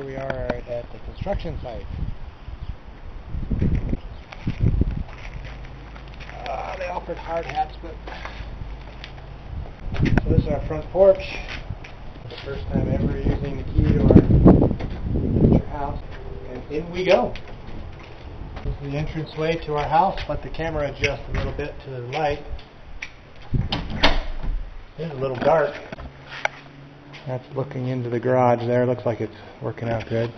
we are at the construction site. They offered hard hats, but... So this is our front porch. The first time ever using the key to our future house. And in we go. This is the entranceway to our house. Let the camera adjust a little bit to the light. It's a little dark. That's looking into the garage there. Looks like it's working out good.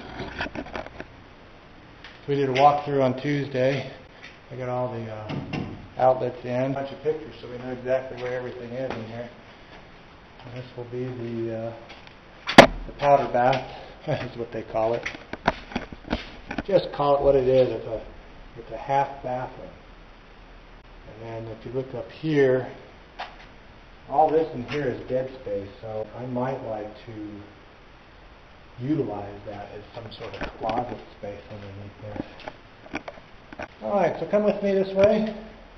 So we did a walkthrough on Tuesday. I got all the outlets in, a bunch of pictures so we know exactly where everything is in here. And this will be the powder bath, is what they call it. Just call it what it is. It's a half bathroom. And then if you look up here, all this in here is dead space, so I might like to utilize that as some sort of closet space underneath there. Alright, so come with me this way.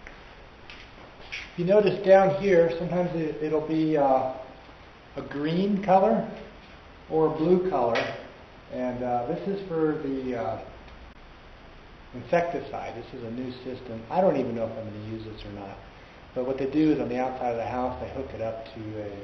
If you notice down here, sometimes it'll be a green color or a blue color, and this is for the insecticide. This is a new system. I don't even know if I'm going to use this or not. But what they do is on the outside of the house, they hook it up to a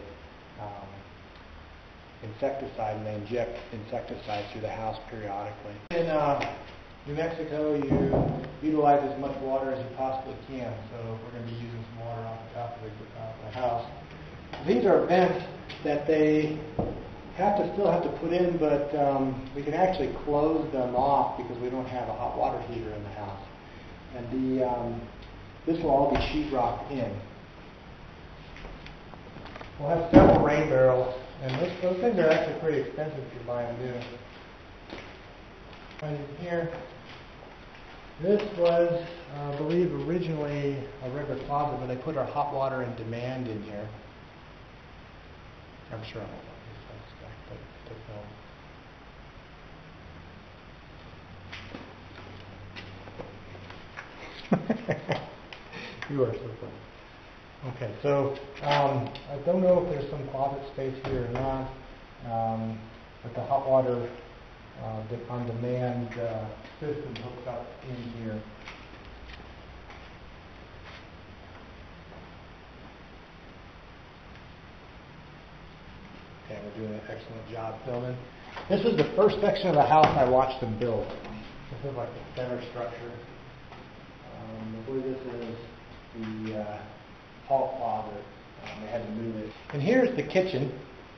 insecticide, and they inject insecticide through the house periodically. In New Mexico, you utilize as much water as you possibly can, so we're going to be using some water off the top of the house. These are vents that they still have to put in, but we can actually close them off because we don't have a hot water heater in the house. And this will all be sheetrock in. We'll have several rain barrels, and those things are actually pretty expensive if you buy them new. Right in here, this was, I believe, originally a river closet, but they put our hot water in demand in here. I'm sure I won't let this stuff back, but You are so funny. Okay, so I don't know if there's some closet space here or not, but the hot water on demand system hooks up in here. Okay, we're doing an excellent job filming. This is the first section of the house I watched them build. This is like the center structure. I believe this is the hall closet. They had to move it. And here's the kitchen.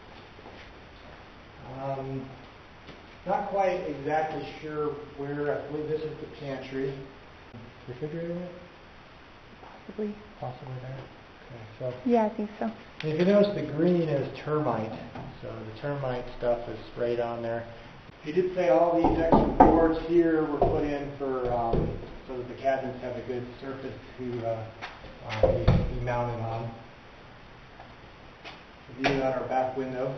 Not quite exactly sure where. I believe this is the pantry. Refrigerator? Possibly there. Okay, so. Yeah, I think so. And if you notice, the green is termite. So the termite stuff is right on there. He did say all these extra boards here were put in for so that the cabinets have a good surface to be mounted on. The view out our back window.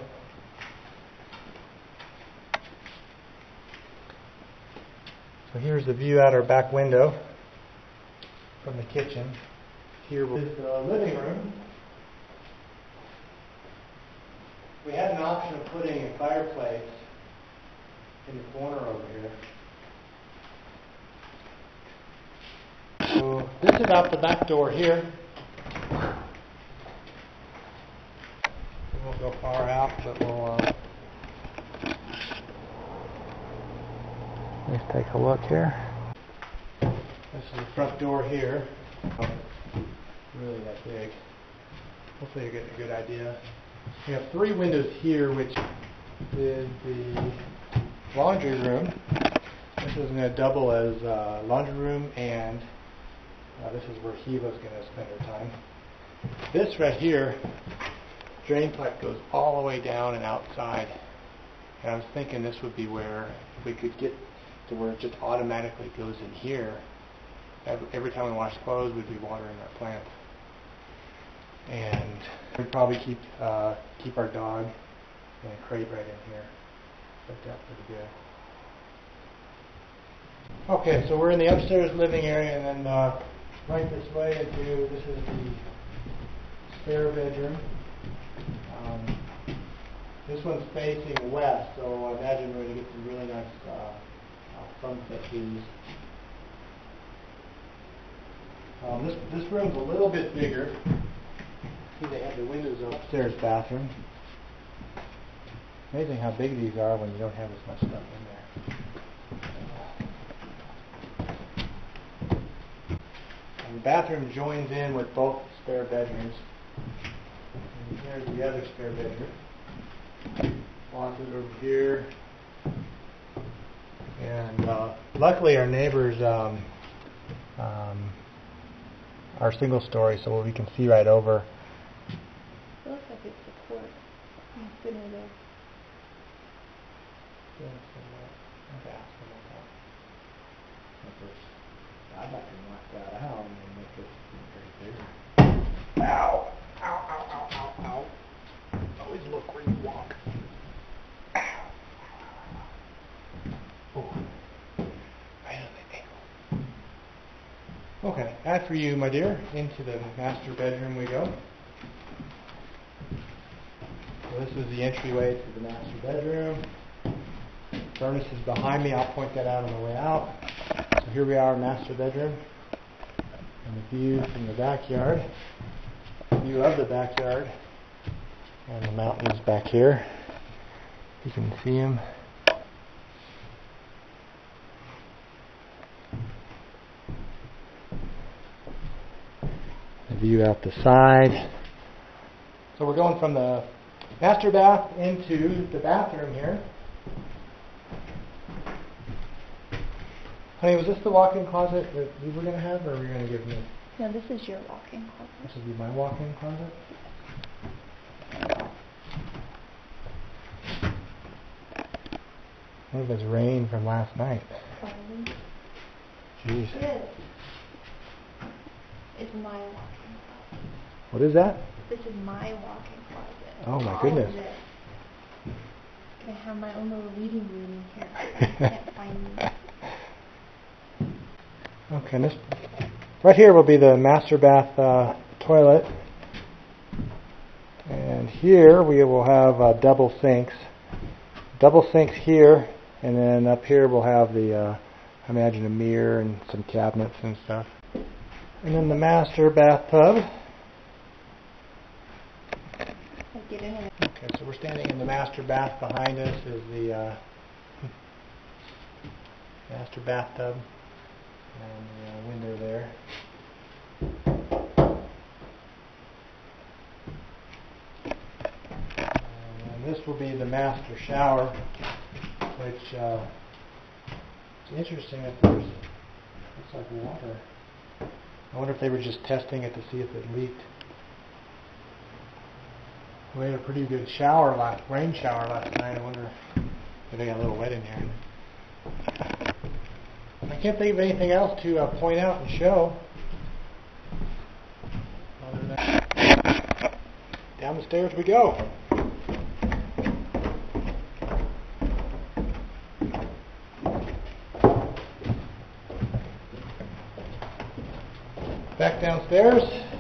So here's the view out our back window from the kitchen. Here is the living room. We had an option of putting a fireplace in the corner over here. So this is out the back door here. We won't go far out, but we'll let's take a look here. This is the front door here. Really that big. Hopefully you're getting a good idea. We have 3 windows here, which is the laundry room. This is going to double as laundry room, and this is where Hila's going to spend her time. This right here, drain pipe goes all the way down and outside. And I was thinking this would be where we could get to where it just automatically goes in here. Every time we wash clothes, we'd be watering our plants. And we'd probably keep our dog in a crate right in here. Worked out pretty good. Okay, so we're in the upstairs living area, and then right this way into this is the spare bedroom. This one's facing west, so I imagine we're going to get some really nice sunset views. This room's a little bit bigger. See, they have the windows open. Upstairs bathroom. Amazing how big these are when you don't have as much stuff in there. And the bathroom joins in with both spare bedrooms. And here's the other spare bedroom. Closet over here. And luckily our neighbors are single story, so we can see right over. It looks like it's support. It's good there. I'd like to knock that out and make this very bigger. Ow! Ow, ow, ow, ow, ow. Always look where you walk. Ow. Oh. Right on the ankle. Okay, after you, my dear, into the master bedroom we go. So this is the entryway to the master bedroom. Furnace is behind me. I'll point that out on the way out. So here we are, master bedroom. And the view from the backyard. View of the backyard. And the mountains back here. You can see them. The view out the side. So we're going from the master bath into the bathroom here. Honey, was this the walk-in closet that you were going to have, or were you going to give me? No, this is your walk-in closet. This would be my walk-in closet? I think it's rain from last night. Probably. Jeez. It is. It's my walk-in closet. What is that? This is my walk-in closet. Oh my goodness. I have my own little reading room in here. I can't find me. Okay, this right here will be the master bath toilet, and here we will have double sinks. Double sinks here, and then up here we'll have the, I imagine, a mirror and some cabinets and stuff. And then the master bathtub. Get in it. Okay, so we're standing in the master bath. Behind us is the master bathtub. And the window there. And this will be the master shower, which it's interesting that there's, looks like water. I wonder if they were just testing it to see if it leaked. We had a pretty good rain shower last night. I wonder if they got a little wet in here. I can't think of anything else to point out and show. Other than that, down the stairs we go. Back downstairs.